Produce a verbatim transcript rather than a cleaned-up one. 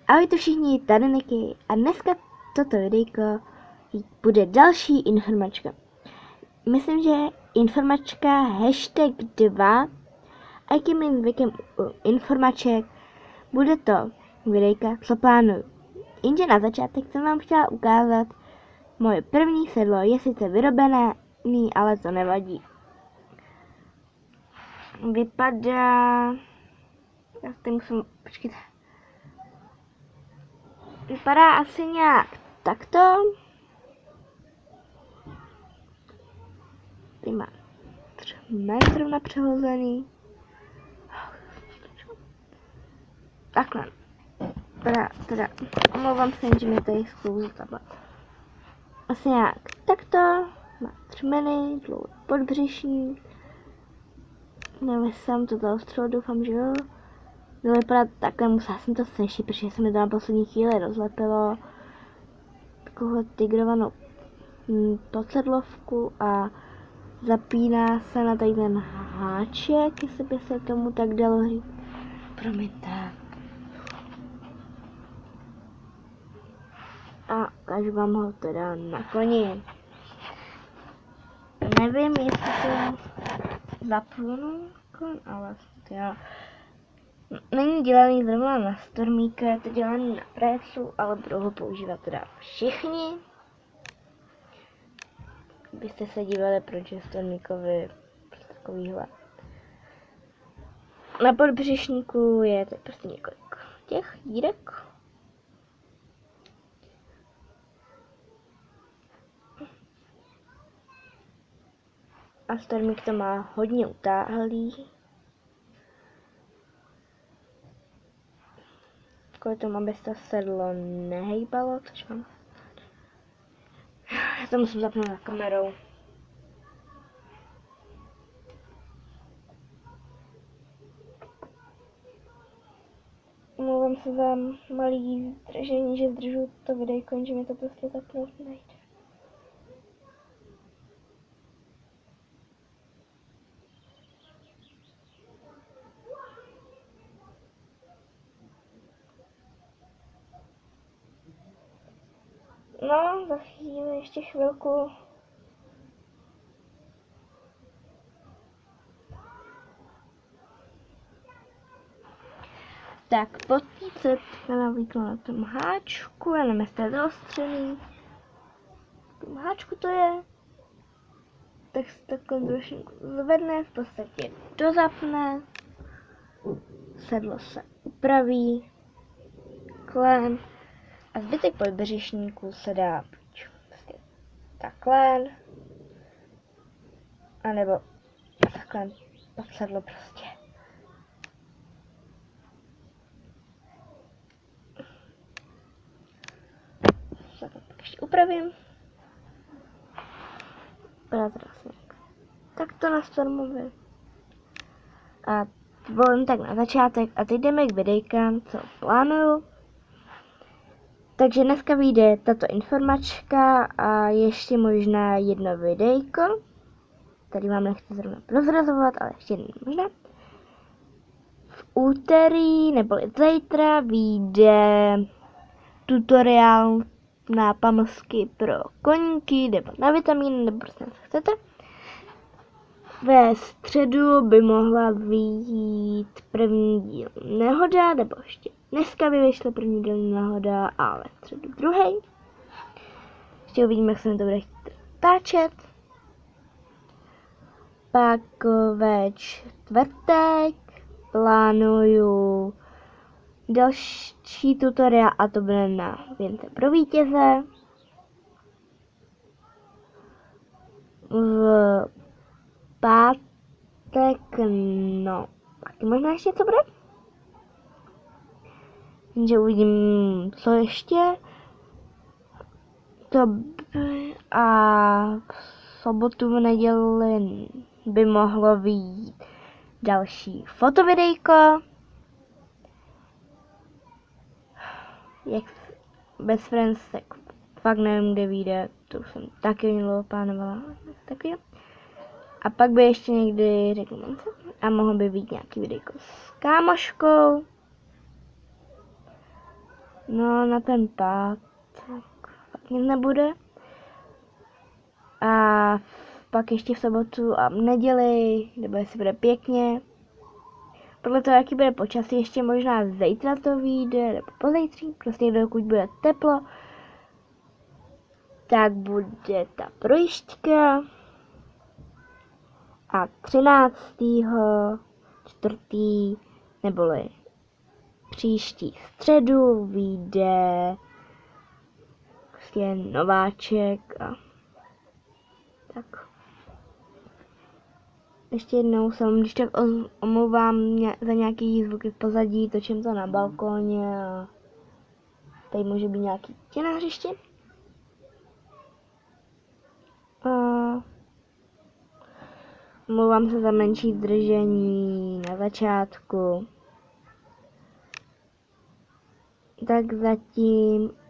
Ahojte všichni, tady Niky a dneska toto videjko bude další informačka. Myslím, že informačka hashtag dva, a jak je mým zvykem informaček, bude to videjka, co plánuju. Jenže na začátek jsem vám chtěla ukázat moje první sedlo, je sice vyrobené, ale to nevadí. Vypadá... Já si musím... Počkejte. Vypadá asi nějak takto. Ty má metrů na přehozený. Takhle. Teda, teda, omlouvám se, že mi tady sklouzl tablet. Asi nějak takto. Má třmeny, dlouhý podbřišní. Nevím, jsem to zaostřilo, doufám, že jo. Mělo vypadat takhle, musela jsem to sešit, protože se mi to na poslední chvíli rozlepilo. Takovou tigrovanou podsedlovku a zapíná se na tady ten háček, jestli by se tomu tak dalo říct. Promiňte. A ukážu vám ho teda na koni. Nevím, jestli to zapnu, ale já. Není dělaný zrovna na stormíka, je to dělaný na presu, ale budou ho používat teda všichni. Byste se dívali, proč je stormíkovi takovýhle. Na podbřišníku je tady prostě několik těch dírek. A stormík to má hodně utáhlý. Kvůli tomu, aby se sedlo nehejbalo, což mám. Já to musím zapnout na kamerou. Mluvím se za malý zdržení, že zdržu to videjko, že mi to prostě zapnout nejde. No, za chvíli, ještě chvilku. Tak, potí se navlíklo na tom háčku, já nevím, jestli je zaostřený. V tom háčku to je. Tak se takhle trošku zvedne, v podstatě dozapne. Sedlo se upraví. Klén. A zbytek podbřišníku se dá buď takhle, anebo takhle pod sedlo prostě. Takhle pak ještě upravím. Vypadá teda asi nějak takto na stormově. A volím tak na začátek a teď jdeme k videjkám, co plánuju. Takže dneska vyjde tato informačka a ještě možná jedno videjko. Tady vám nechci zrovna prozrazovat, ale ještě jedno možná. V úterý nebo zítra vyjde tutoriál na pamlsky pro koníky nebo na vitamíny, nebo prostě co chcete. Ve středu by mohla vyjít první díl Nehoda, nebo ještě dneska by vyšla první díl Nehoda, ale ve středu druhý. Ještě uvidíme, jak se mi to bude chtít táčet. Pak ve čtvrtek plánuju další tutoriál a to bude na Věnce pro vítěze. V pátek, no, taky možná ještě co bude. Že uvidím, co ještě. To by, a v sobotu, v neděli by mohlo vyjít další fotovidejko. Jak bez Friends, tak fakt nevím, kde vyjde, to jsem taky dlouho plánovala. Taky. A pak by ještě někdy řekl a mohl by být nějaký videjko s kámoškou. No, na ten pátek fakt nic nebude. A pak ještě v sobotu a v neděli, nebo jestli bude pěkně. Podle toho, jaký bude počasí, ještě možná zítra to vyjde, nebo pozítří, prostě dokud bude teplo, tak bude ta projížďka. A třináctého čtvrtý neboli příští středu vyjde prostě nováček a tak. Ještě jednou se vám když tak omlouvám za nějaký zvuky v pozadí, točím to na balkóně a tady může být nějaký dítě na hřišti. A omlouvám se za menší zdržení na začátku. Tak zatím